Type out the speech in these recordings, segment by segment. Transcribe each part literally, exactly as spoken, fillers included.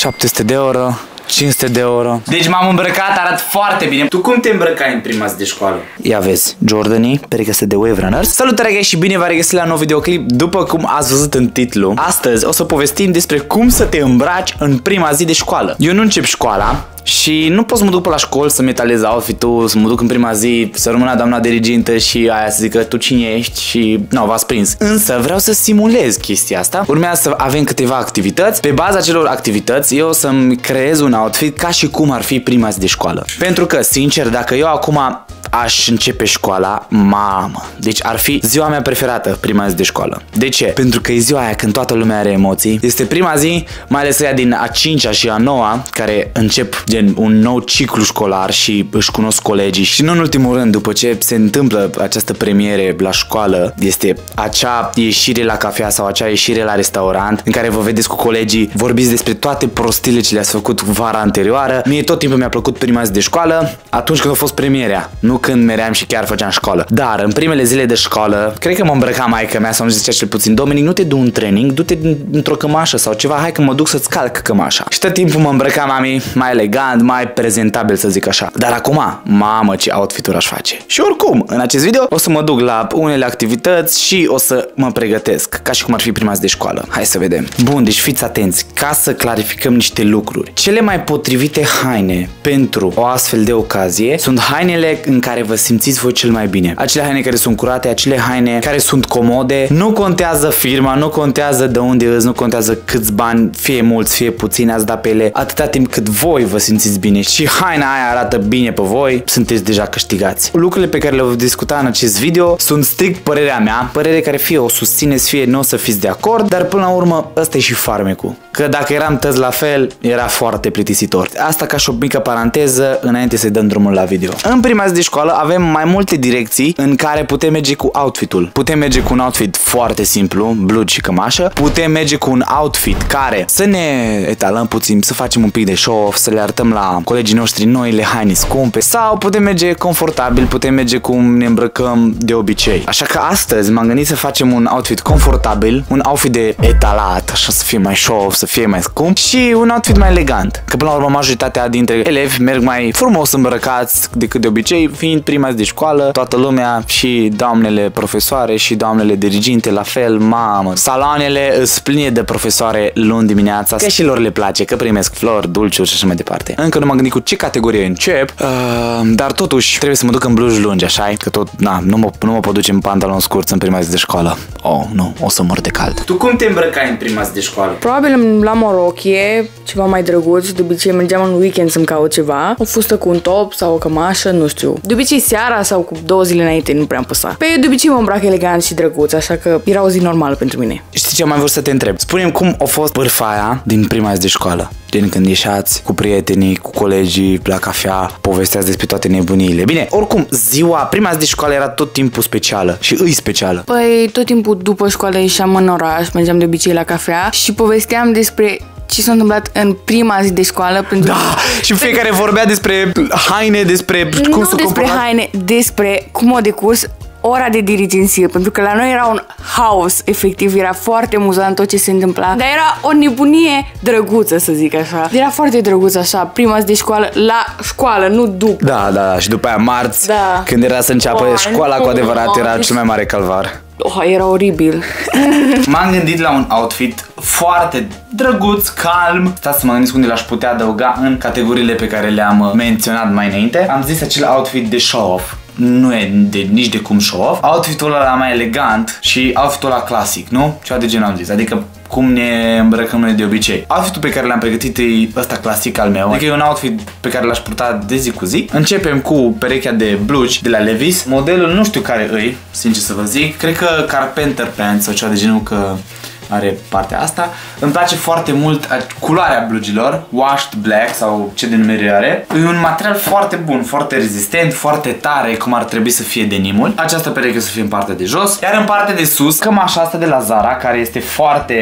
șapte sute de euro, cinci sute de euro. Deci m-am îmbrăcat, arăt foarte bine. Tu cum te îmbrăcai în prima zi de școală? Ia vezi, Jordanii, pereche de Wave Runners. Salutare guys și bine v-am regăsit la un nou videoclip. După cum ați văzut în titlu, astăzi o să povestim despre cum să te îmbraci în prima zi de școală. Eu nu încep școala și nu pot să mă duc pe la școală să metalez outfit-ul, să mă duc în prima zi, să rămână doamna dirigintă și aia să zică tu cine ești și nu, v-ați prins. Însă vreau să simulez chestia asta. Urmează să avem câteva activități. Pe baza acelor activități eu o să-mi creez un outfit ca și cum ar fi prima zi de școală. Pentru că, sincer, dacă eu acum aș începe școala, mamă, deci ar fi ziua mea preferată, prima zi de școală. De ce? Pentru că e ziua aia când toată lumea are emoții. Este prima zi, mai ales ea din a cincea și a noua, care încep gen un nou ciclu școlar și își cunosc colegii. Și nu în ultimul rând, după ce se întâmplă această premiere la școală, este acea ieșire la cafea sau acea ieșire la restaurant în care vă vedeți cu colegii, vorbiți despre toate prostile ce le-ați făcut vara anterioară. Mie tot timpul mi-a plăcut prima zi de școală, atunci când a fost premierea, nu când meream și chiar făceam școală. Dar în primele zile de școală, cred că mă îmbrăca maică mea sau îmi zicea cel puțin: Dominic, nu te du în training, du-te într-o cămașă sau ceva, hai că mă duc să-ți calc cămașa. Și tot timpul mă îmbrăca mami mai elegant, mai prezentabil, să zic așa. Dar acum, mamă, ce outfit-uri aș face. Și oricum, în acest video o să mă duc la unele activități și o să mă pregătesc ca și cum ar fi prima zi de școală. Hai să vedem. Bun, deci fiți atenți, ca să clarificăm niște lucruri. Cele mai potrivite haine pentru o astfel de ocazie sunt hainele în care vă simțiți voi cel mai bine. Acele haine care sunt curate, acele haine care sunt comode. Nu contează firma, nu contează de unde îți, nu contează câți bani, fie mulți, fie puțini, ați dat pe ele. Atâta timp cât voi vă simțiți bine și haina aia arată bine pe voi, sunteți deja câștigați. Lucrurile pe care le voi discuta în acest video sunt strict părerea mea, părere care fie o susțineți, fie nu o să fiți de acord, dar până la urmă ăsta e și farmecul. Că dacă eram toți la fel, era foarte plictisitor. Asta ca și o mică paranteză înainte să dăm drumul la video. În prima zi de școală avem mai multe direcții în care putem merge cu outfit-ul. Putem merge cu un outfit foarte simplu, blugi și cămașă. Putem merge cu un outfit care să ne etalăm puțin, să facem un pic de show-off, să le arătăm la colegii noștri noile haine scumpe. Sau putem merge confortabil, putem merge cum ne îmbrăcăm de obicei. Așa că astăzi m-am gândit să facem un outfit confortabil, un outfit de etalat, așa să fie mai show-off, să fie mai scump și un outfit mai elegant. Că până la urmă majoritatea dintre elevi merg mai frumos îmbrăcați decât de obicei, fiind prima zi de școală, toată lumea și doamnele profesoare și doamnele diriginte la fel, mamă. Saloanele îs pline de profesoare luni dimineața, că și lor le place, că primesc flori, dulciuri și așa mai departe. Încă nu m-am gândit cu ce categorie încep, uh, dar totuși trebuie să mă duc în blugi lungi, așa că tot, na, nu mă, nu mă pot duce în pantaloni scurți în prima zi de școală. Oh, nu, o să mor de cald. Tu cum te îmbrăcai în prima zi de școală? Probabil la o rochie, ceva mai drăguț, de obicei mergeam în weekend să-mi caut ceva, o fustă cu un top sau o cămașă, nu știu. De obicei seara sau cu două zile înainte nu prea am păsa. Pe eu de obicei mă îmbrac elegant și drăguț, așa că era o zi normală pentru mine. Știi ce mai vreau să te întreb? Spune-mi cum a fost bârfa aia din prima zi de școală. Din când ieșați cu prietenii, cu colegii, la cafea, povesteați despre toate nebuniile. Bine, oricum, ziua, prima zi de școală era tot timpul specială și îi specială. Păi, tot timpul după școală ieșeam în oraș, mergeam de obicei la cafea și povesteam despre ce s-a întâmplat în prima zi de școală. Pentru da, și fiecare vorbea despre haine, despre cum nu să despre comporta. haine, despre cum a decurs ora de dirigenție, pentru că la noi era un haos, efectiv, era foarte amuzant tot ce se întâmpla, dar era o nebunie drăguță, să zic așa. Era foarte drăguț așa, prima zi de școală, la școală, nu după. Da, da, da, și după aia marți, da, când era să înceapă oh, școala cu adevărat, oh, era cel mai mare calvar. Oh, era oribil. M-am gândit la un outfit foarte drăguț, calm. Stați să mă gândesc unde l-aș putea adăuga în categoriile pe care le-am menționat mai înainte. Am zis acel outfit de show-off. Nu e de, nici de cum show-off. Outfit-ul ăla mai elegant și outfit-ul ăla clasic, nu? Ceva de genul am zis. Adică cum ne îmbrăcăm noi de obicei. Outfit-ul pe care l-am pregătit e ăsta clasic al meu. Adică e un outfit pe care l-aș purta de zi cu zi. Începem cu perechea de blugi de la Levi's. Modelul nu știu care îi, sincer să vă zic. Cred că Carpenter Pants sau ceva de genul, că are partea asta. Îmi place foarte mult culoarea blugilor, washed black sau ce denumire are. E un material foarte bun, foarte rezistent, foarte tare, cum ar trebui să fie denimul. Această pereche o să fie în partea de jos, iar în partea de sus, cămașa asta de la Zara, care este foarte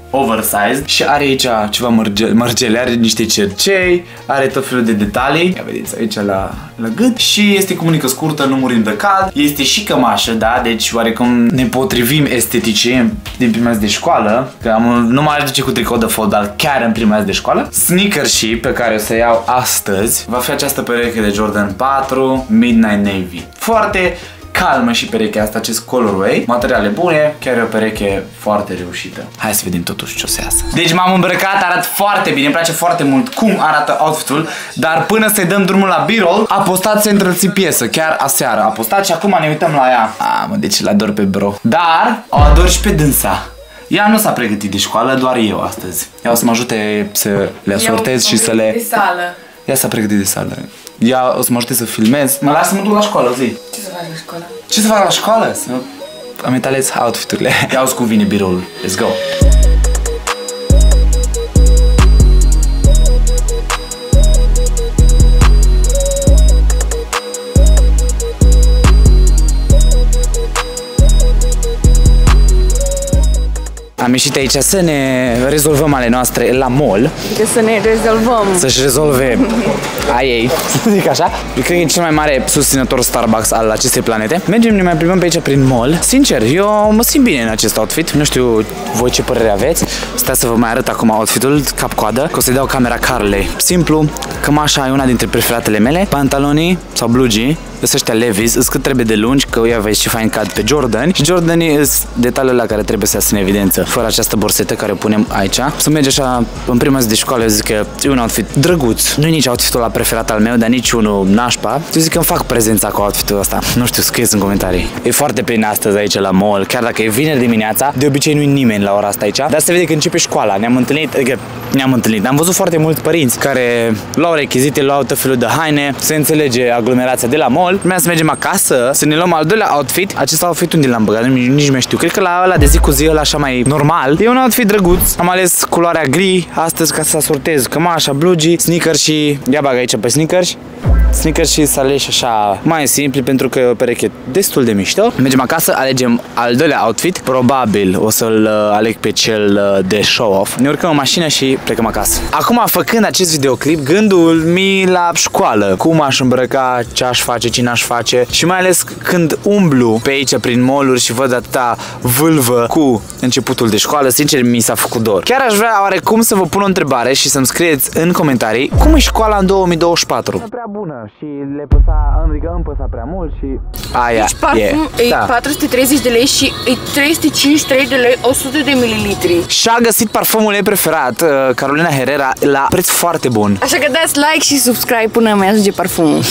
oversized și are aici ceva mărge mărgele, are niște cercei, are tot felul de detalii. Ia vedeți aici la, la gât și este cu mânică scurtă, nu murim de cald. Este și cămașă, da, deci oarecum ne potrivim estetice din prima zi de școală, că am, nu mă aș duce cu tricou de fotbal chiar în prima zi de școală. Sneakers și pe care o să iau astăzi va fi această pereche de Jordan patru Midnight Navy. Foarte calmă și perechea asta, acest colorway, materiale bune, chiar e o pereche foarte reușită. Hai să vedem totuși ce o să iasă. Deci m-am îmbrăcat, arăt foarte bine, îmi place foarte mult cum arată outfit-ul, dar până să-i dăm drumul la B-roll, a postat Central C piesă, chiar aseară a postat și acum ne uităm la ea. A, mă, deci l-ador pe bro. Dar o ador și pe dânsa. Ea nu s-a pregătit de școală, doar eu astăzi. Ea o să mă ajute să le asortez și să le... de sală. Ea s-a pregătit de sală. Ea o să mă ajute să filmez. Mă las să mă duc la școală, zi. Ce să faci la școală? Ce să fac la școală? Să îmi etalez outfit-urile. Ia uzi cum vine biroul. Let's go! Am ieșit aici să ne rezolvăm ale noastre la mall. Adică să ne rezolvăm. Să-și rezolve a ei, să zic așa. Eu cred că e cel mai mare susținător Starbucks al acestei planete. Mergem, ne mai plimbăm pe aici prin mall. Sincer, eu mă simt bine în acest outfit. Nu știu voi ce părere aveți. Stai să vă mai arăt acum outfit-ul cap-coadă, că o să-i dau camera Carlei. Simplu, cămașa e una dintre preferatele mele. Pantalonii sau blugii, sunt ăștia Levi's, îs cât trebuie de lungi, că ia vezi ce fain cad pe Jordan. Și Jordanii îs detaliile la care trebuie să iasă în evidență. Fără această borsetă care o punem aici. Să mergi așa în prima zi de școală, eu zic că e un outfit drăguț. Nu e nici outfitul ăla preferat al meu, dar nici unul nașpa. Eu zic că îmi fac prezența cu outfitul ăsta. Nu știu, scrieți în comentarii. E foarte plin astăzi aici la mall, chiar dacă e vineri dimineața. De obicei nu e nimeni la ora asta aici. Dar se vede că începe școala. Ne-am întâlnit, adică ne-am întâlnit. Am văzut foarte mulți părinți care luau rechizite, luau tot felul de haine. Se înțelege aglomerația de la mall. Urmează să mergem acasă, să ne luăm al doilea outfit. Acest outfit unde l-am băgat, nici nu mai știu. Cred că la ăla de zi cu zi, ăla așa mai normal. E un outfit drăguț. Am ales culoarea gri astăzi ca să asortez cămașa, blugii, sneakers și... Ia bag aici pe sneakers. Sneakers și să alegi așa mai simpli pentru că e o pereche destul de mișto. Mergem acasă, alegem al doilea outfit. Probabil o să-l aleg pe cel de show-off. Ne urcăm în mașină și plecăm acasă. Acum, făcând acest videoclip, gândul mi la școală. Cum aș îmbrăca, ce aș face, cine aș face. Și mai ales când umblu pe aici prin mall-uri și văd atâta vâlvă cu începutul de școală, sincer mi s-a făcut dor. Chiar aș vrea oarecum să vă pun o întrebare și să-mi scrieți în comentarii cum e școala în două mii douăzeci și patru. Prea bună și le păsa, adică îmi păsa prea mult și aia deci parfum e, e da. patru sute treizeci de lei și e trei sute cincizeci și trei de lei o sută de mililitri. Și-a găsit parfumul ei preferat, Carolina Herrera, la preț foarte bun. Așa că dați like și subscribe până mi ajunge parfumul.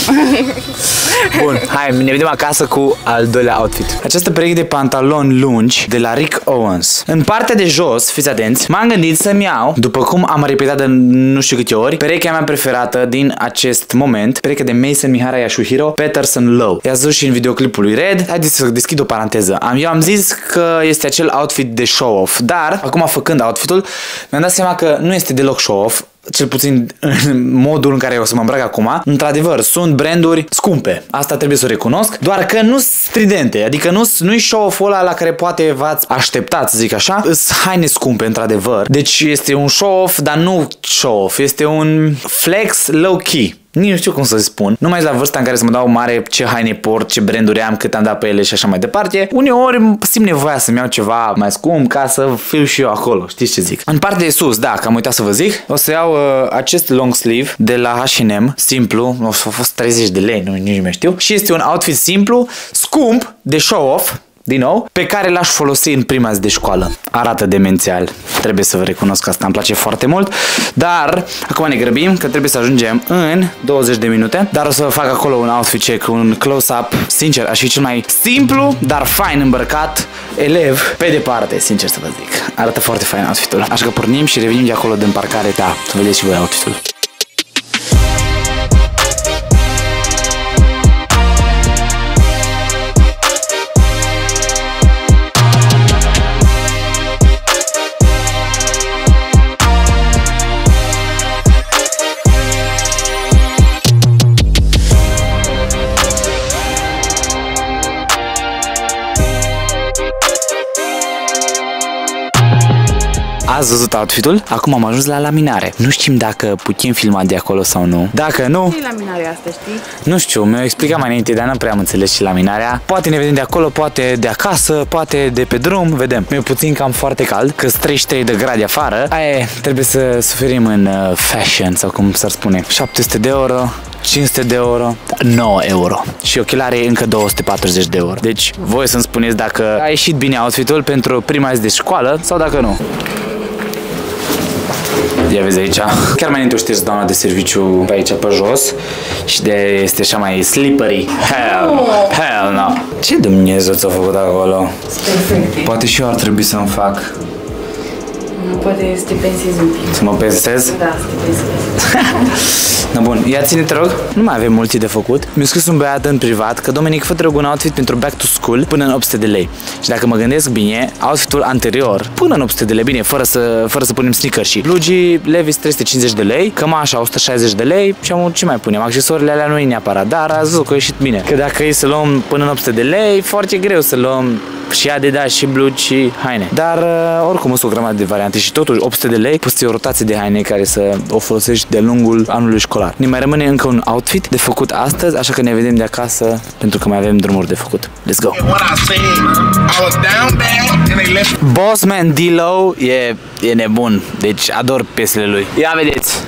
Bun, hai, ne vedem acasă cu al doilea outfit. Această pereche de pantaloni lungi de la Rick Owens. În partea de jos, fiți atenți, m-am gândit să-mi iau, după cum am repetat de nu știu câte ori, perechea mea preferată din acest moment, perechea de Mason Mihara Yasuhiro Peterson Low. I-ați văzut și în videoclipul lui Red. Haideți să deschid o paranteză. Am, eu am zis că este acel outfit de show-off, dar acum făcând outfitul, mi-am dat seama că nu este deloc show-off. Cel puțin în modul în care o să mă îmbrac acum. Într-adevăr, sunt branduri scumpe. Asta trebuie să o recunosc. Doar că nu stridente. Adică nu, nu-i show-off-ul ăla la care poate v-ați așteptat, să zic așa. Sunt haine scumpe, într-adevăr. Deci este un show-off, dar nu show-off. Este un flex low-key. Nici nu știu cum să spun. Numai la vârsta în care să mă dau mare ce haine port, ce branduri am, cât am dat pe ele și așa mai departe. Uneori simt nevoia să-mi iau ceva mai scump ca să fiu și eu acolo. Știți ce zic? În partea de sus, da, că am uitat să vă zic, o să iau uh, acest long sleeve de la H and M, simplu, o să a fost treizeci de lei, nu, nici nu mai știu. Și este un outfit simplu, scump, de show-off, din nou, pe care l-aș folosi în prima zi de școală. Arată demențial. Trebuie să vă recunosc că asta îmi place foarte mult. Dar, acum ne grăbim, că trebuie să ajungem în douăzeci de minute. Dar o să vă fac acolo un outfit check, un close-up. Sincer, aș fi cel mai simplu, dar fain îmbrăcat elev pe departe, sincer să vă zic. Arată foarte fain outfitul. Așa că pornim și revenim de acolo din parcare, da, să vedeți și voi outfitul. Ați văzut outfit-ul? Acum am ajuns la laminare. Nu știm dacă putem filma de acolo sau nu. Dacă nu... Ce laminarea asta, știi? Nu știu, mi-au explicat mai înainte, dar nu prea am înțeles și laminarea. Poate ne vedem de acolo, poate de acasă, poate de pe drum, vedem. Mi-e puțin cam foarte cald, că sunt treizeci și trei de grade afară. Aia trebuie să suferim în uh, fashion, sau cum s-ar spune. șapte sute de euro, cinci sute de euro, nouă euro. Și ochelare încă două sute patruzeci de euro. Deci, voi să-mi spuneți dacă a ieșit bine outfit-ul pentru prima zi de școală sau dacă nu. Ia vezi aici. Chiar mai înainte o ștergi doamna de serviciu pe aici pe jos și de este așa mai slippery. Hell, oh. hell no. Ce Dumnezeu ți-a făcut acolo? Perfect. Poate și eu ar trebui să-mi fac. Nu, poate să te pensezi un pic. Să mă pensez? Da, să te pensezi. Na bun, ia ține te rog. Nu mai avem multe de făcut. Mi-a scris un băiat în privat că Dominic, fă-te rog un outfit pentru back to school până în opt sute de lei. Și dacă mă gândesc bine, outfitul anterior până în opt sute de lei, bine, fără să, fără să punem sneakers și Blugii Levi's trei sute cincizeci de lei, cămașa o sută șaizeci de lei și am ce mai punem? Accesoriile alea nu e neapărat, dar ați văzut că a ieșit bine. Că dacă e să luăm până în opt sute de lei, foarte greu să luăm și Adidas și blugi și haine. Dar oricum sunt o grămadă de variante și totuși opt sute de lei poți o rotație de haine care să o folosești de-a lungul anului școlar. Ne mai rămâne încă un outfit de făcut astăzi, așa că ne vedem de acasă pentru că mai avem drumuri de făcut. Let's go! Bossman D-Lo e, e nebun, deci ador piesele lui. Ia vedeți!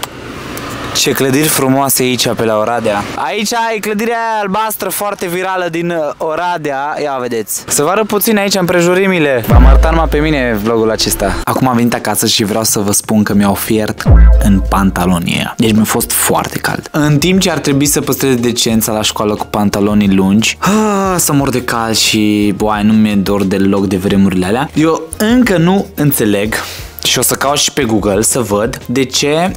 Ce clădiri frumoase aici pe la Oradea. Aici e clădirea albastră foarte virală din Oradea. Ia vedeți. Să vă arăt puțin aici împrejurimile. V-am arătat numai pe mine vlogul acesta. Acum am venit acasă și vreau să vă spun că mi-au fiert în pantalonii ăia. Deci mi-a fost foarte cald. În timp ce ar trebui să păstrez decența la școală cu pantalonii lungi, ah, să mor de cald și boai, nu mi-e dor deloc de vremurile alea. Eu încă nu înțeleg și o să caut și pe Google să văd de ce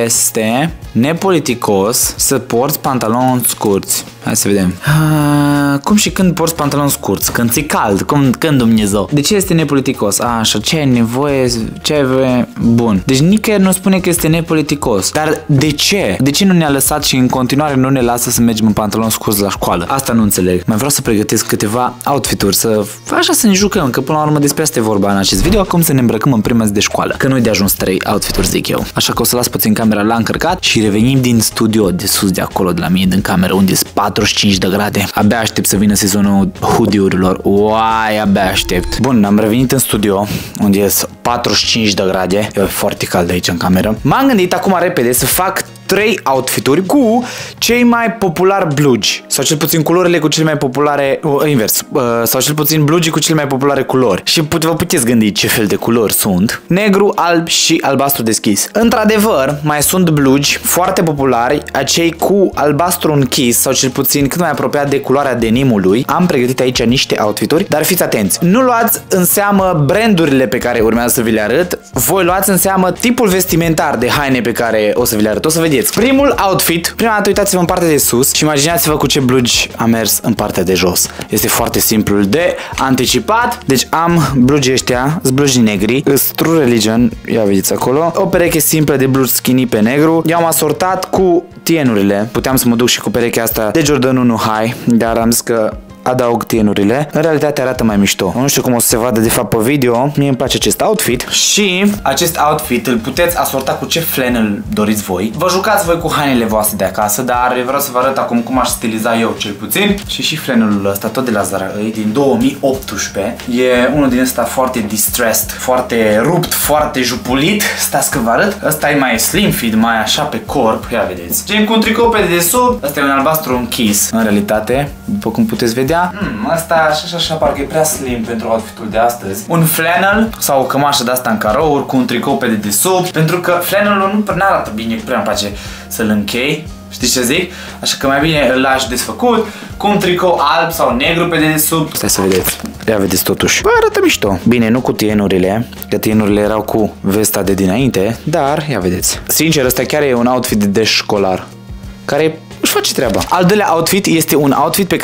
este nepoliticos să porți pantaloni scurți. Hai să vedem. Ah, cum și când porți pantaloni scurți? Când ți-e cald? Cum, când Dumnezeu? De ce este nepoliticos? A, așa, ce ai nevoie? Ce ai nevoie? Bun. Deci nicăieri nu spune că este nepoliticos. Dar de ce? De ce nu ne-a lăsat și în continuare nu ne lasă să mergem în pantaloni scurți la școală? Asta nu înțeleg. Mai vreau să pregătesc câteva outfit-uri, să așa să ne jucăm, că până la urmă despre asta e vorba în acest video, cum să ne îmbrăcăm în prima zi de școală. Că nu-i de ajuns trei outfit-uri, zic eu. Așa că o să las puțin camera la încărcat și revenim din studio, de sus de acolo, de la mine, din cameră, unde sunt patruzeci și cinci de grade. Abia aștept să vină sezonul hoodie-urilor. Uai, abia aștept. Bun, am revenit în studio, unde sunt patruzeci și cinci de grade. E foarte cald aici în cameră. M-am gândit acum repede să fac trei outfituri cu cei mai populari blugi, sau cel puțin culorile cu cele mai populare, uh, invers, uh, sau cel puțin blugii cu cele mai populare culori. Și put, vă puteți gândi ce fel de culori sunt. Negru, alb și albastru deschis. Într-adevăr, mai sunt blugi foarte populari, acei cu albastru închis, sau cel puțin cât mai apropiat de culoarea denimului. Am pregătit aici niște outfituri, dar fiți atenți. Nu luați în seamă brandurile pe care urmează să vi le arăt, voi luați în seamă tipul vestimentar de haine pe care o să vi le arăt. O să vedeți. Primul outfit, prima dată uitați-vă în partea de sus și imaginați-vă cu ce blugi am mers în partea de jos. Este foarte simplu de anticipat. Deci am blugii ăștia, sunt blugi negri, sunt True Religion, ia vedeți acolo. O pereche simplă de blugi skinny pe negru. Eu am asortat cu tienurile. Puteam să mă duc și cu perechea asta de Jordan unu High, dar am zis că adaug tienurile. În realitate arată mai mișto. Nu știu cum o să se vadă de fapt pe video. Mie îmi place acest outfit. Și acest outfit îl puteți asorta cu ce flannel doriți voi. Vă jucați voi cu hainele voastre de acasă, dar vreau să vă arăt acum cum aș stiliza eu cel puțin. Și și flannelul ăsta, tot de la Zara, e din două mii optsprezece. E unul din ăsta foarte distressed, foarte rupt, foarte jupulit. Stați că vă arăt. Ăsta e mai slim fit, mai așa pe corp. Ia vedeți. Gen cu un tricou pe dedesubt. Ăsta e un albastru închis. În realitate, după cum puteți vedea, Hmm, asta așa și așa parcă e prea slim pentru outfitul de astăzi. Un flannel sau o cămașă de asta în carouri cu un tricou pe dedesubt, pentru că flannelul nu prea arată bine, prea îmi place să-l închei. Știți ce zic? Așa că mai bine îl lași desfăcut cu un tricou alb sau negru pe dedesubt. Stai să vedeți. Ia vedeți totuși. Bă, arată mișto. Bine, nu cu tienurile, că tienurile erau cu vesta de dinainte, dar ia vedeți. Sincer, ăsta chiar e un outfit de școlar care își face treaba. Al doilea outfit este un outfit pe care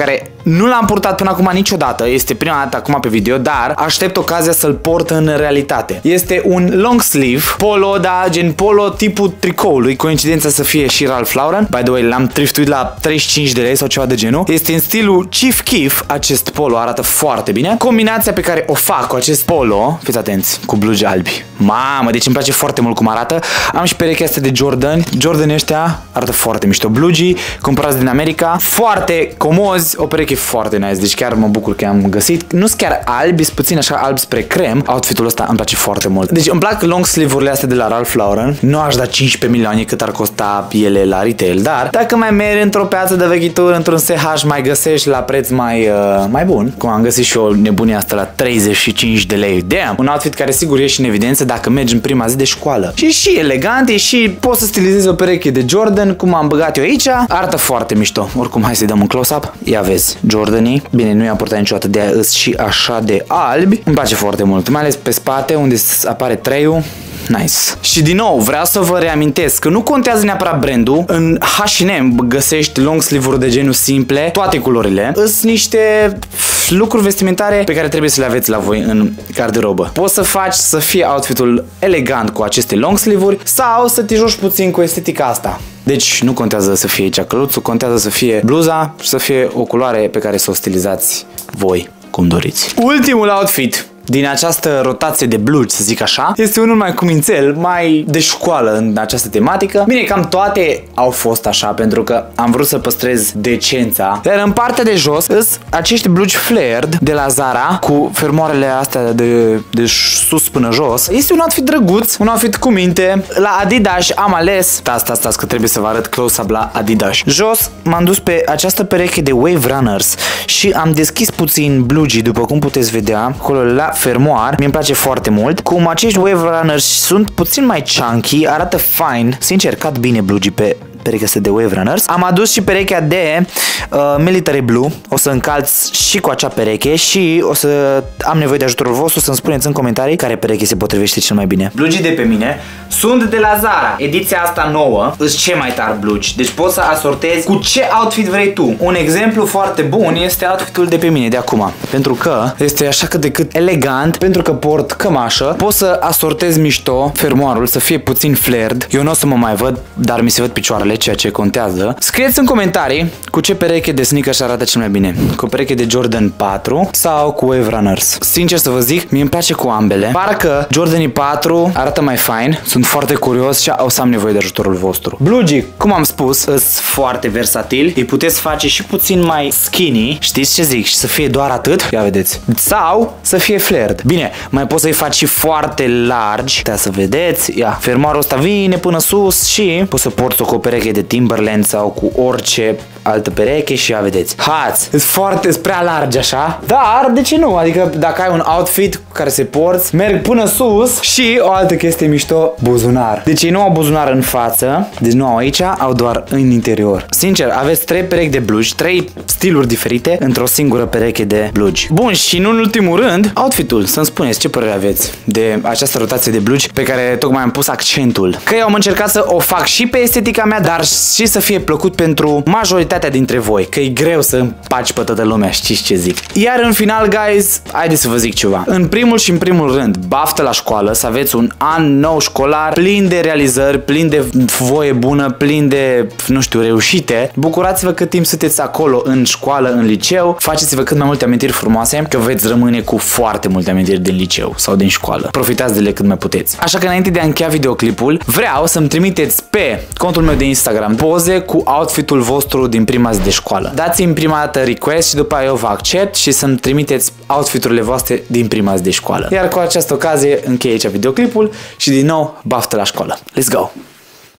Nu l-am purtat până acum niciodată, este prima dată acum pe video, dar aștept ocazia să-l port în realitate. Este un long sleeve polo, da, gen polo tipul tricoului, coincidența să fie și Ralph Lauren. By the way, l-am thriftuit la treizeci și cinci de lei sau ceva de genul. Este în stilul Chief Keef, acest polo arată foarte bine. Combinația pe care o fac cu acest polo, fiți atenți, cu blugi albi. Mamă, deci îmi place foarte mult cum arată. Am și perechea asta de Jordan. Jordan ăștia arată foarte mișto. Blugii cumpărați din America, foarte comozi, o pereche foarte nice. Deci chiar mă bucur că am găsit. Nu sunt chiar albi, sunt puțin așa albi spre crem. Outfitul ăsta îmi place foarte mult. Deci îmi plac long sleeve-urile astea de la Ralph Lauren. Nu aș da cincisprezece milioane cât ar costa ele la retail, dar dacă mai mergi într-o piață de vechitură, într-un S H, mai găsești la preț mai, uh, mai bun. Cum am găsit și o nebunie asta la treizeci și cinci de lei. Damn! Un outfit care sigur ieși în evidență dacă mergi în prima zi de școală. Și și elegant, e și poți să stilizezi o pereche de Jordan, cum am băgat eu aici. Arată foarte mișto. Oricum, hai să-i dăm un close-up. Ia vezi, Jordanii. Bine, nu i-am purtat niciodată, de-aia îs și așa de albi. Îmi place foarte mult, mai ales pe spate, unde apare treiul. Nice. Și din nou, vreau să vă reamintesc că nu contează neapărat brandul. În H and M găsești long sleeve-uri de genul simple, toate culorile. Îs niște lucruri vestimentare pe care trebuie să le aveți la voi în garderobă. Poți să faci să fie outfitul elegant cu aceste long sleeve-uri sau să te joci puțin cu estetica asta. Deci nu contează să fie aici căluțul, contează să fie bluza și să fie o culoare pe care să o stilizați voi cum doriți. Ultimul outfit din această rotație de blugi, să zic așa, este unul mai cumințel, mai de școală în această tematică. Bine, cam toate au fost așa, pentru că am vrut să păstrez decența. Dar în partea de jos sunt acești blugi flared de la Zara, cu fermoarele astea de, de sus până jos. Este un outfit drăguț, un outfit cu minte. La Adidas am ales, stați, stați, stați, că trebuie să vă arăt close-up la Adidas. Jos m-am dus pe această pereche de Wave Runners și am deschis puțin blugii, după cum puteți vedea, acolo la fermoar, mi-mi place foarte mult. Cum acești Wave Runners sunt puțin mai chunky, arată fine, sincer, cad bine blugii pe perechea asta de Wave Runners. Am adus și perechea de uh, Military Blue. O să încalț și cu acea pereche și o să am nevoie de ajutorul vostru să-mi spuneți în comentarii care pereche se potrivește cel mai bine. Blugii de pe mine sunt de la Zara. Ediția asta nouă îți ce mai tari blugi. Deci poți să asortezi cu ce outfit vrei tu. Un exemplu foarte bun este outfitul de pe mine de acum. Pentru că este așa cât de cât elegant, pentru că port cămașă. Poți să asortezi mișto fermoarul, să fie puțin flared. Eu nu o să mă mai văd, dar mi se văd picioarele, ceea ce contează. Scrieți în comentarii cu ce pereche de sneakers arată cel mai bine. Cu o pereche de Jordan patru sau cu Wave Runners. Sincer să vă zic, mie îmi place cu ambele. Parcă Jordanii patru arată mai fine. Sunt foarte curios și o să am nevoie de ajutorul vostru. Blugii, cum am spus, sunt foarte versatili. Îi puteți face și puțin mai skinny. Știți ce zic? Și să fie doar atât. Ia vedeți. Sau să fie flared. Bine, mai poți să-i faci și foarte largi. Puteți să vedeți. Ia, fermoarul ăsta vine până sus și poți să porți-o cu o pereche de Timberland sau cu orice altă pereche și ia vedeți. Hați, sunt foarte prea largi așa, dar de ce nu? Adică dacă ai un outfit care se porți, merg până sus și o altă chestie mișto, buzunar. Deci ei nu au buzunar în față, deci nu au aici, au doar în interior. Sincer, aveți trei perechi de blugi, trei stiluri diferite într-o singură pereche de blugi. Bun, și nu în ultimul rând, outfitul. Să-mi spuneți ce părere aveți de această rotație de blugi pe care tocmai am pus accentul. Că eu am încercat să o fac și pe estetica mea, dar și să fie plăcut pentru majoritatea dintre voi, că e greu să împaci pe toată lumea, știți ce zic. Iar în final, guys, haideți să vă zic ceva. În primul și în primul rând, baftă la școală, să aveți un an nou școlar plin de realizări, plin de voie bună, plin de, nu știu, reușite. Bucurați-vă cât timp sunteți acolo în școală, în liceu, faceți-vă cât mai multe amintiri frumoase, că veți rămâne cu foarte multe amintiri din liceu sau din școală. Profitați de ele cât mai puteți. Așa că înainte de a încheia videoclipul, vreau să-mi trimiteți pe contul meu de Instagram poze cu outfitul vostru din prima zi de școală. Dați-mi prima dată request și după aia eu vă accept și să-mi trimiteți outfiturile voastre din prima zi de școală. Iar cu această ocazie închei aici videoclipul și din nou baftă la școală. Let's go!